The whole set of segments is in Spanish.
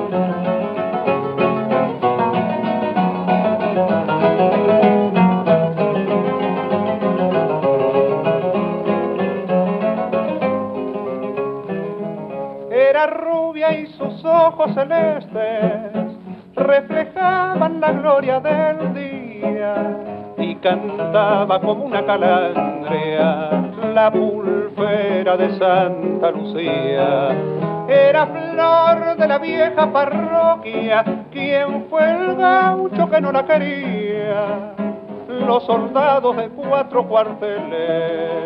Era rubia y sus ojos celestes reflejaban la gloria del día y cantaba como una calandria la pulpera de Santa Lucía. Era flor de la vieja parroquia, quien fue el gaucho que no la quería. Los soldados de 4 cuarteles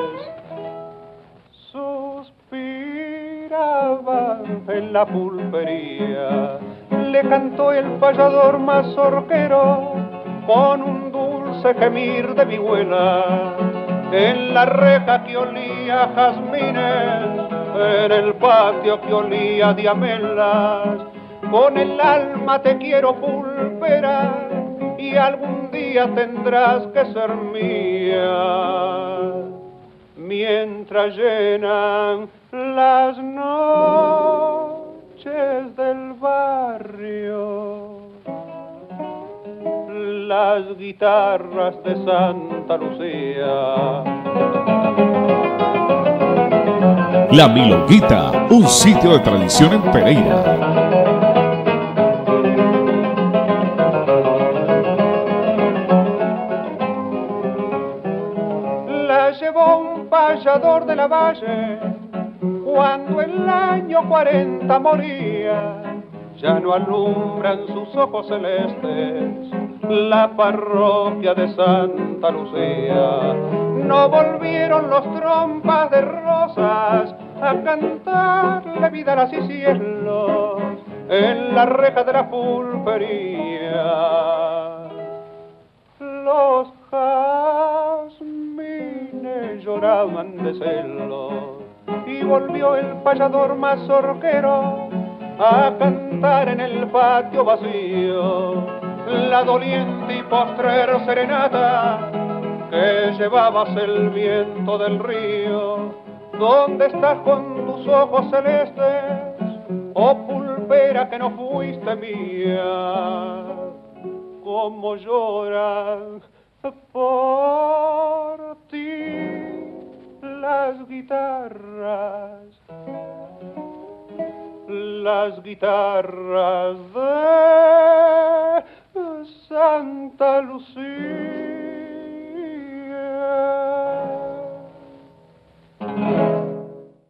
suspiraban en la pulpería. Le cantó el payador mazorquero con un dulce gemir de vihuela. En la reja que olía a jazmines, en el patio que olía a diamelas. Con el alma te quiero pulpera y algún día tendrás que ser mía. Mientras llenan las noches del barrio las guitarras de Santa Lucía. La Milonguita, un sitio de tradición en Pereira. La llevó un payador de la valle cuando el año 40 moría. Ya no alumbran sus ojos celestes la parroquia de Santa Lucía. No volvieron los trompas de rosas a cantarle vidalas y cielos en la reja de la pulpería. Los jazmines lloraban de celos y volvió el payador mazorquero a cantar en el patio vacío la doliente y postrera serenata que llevabas el viento del río. ¿Dónde estás con tus ojos celestes, oh pulpera que no fuiste mía? Cómo lloran por ti las guitarras de Santa Lucía.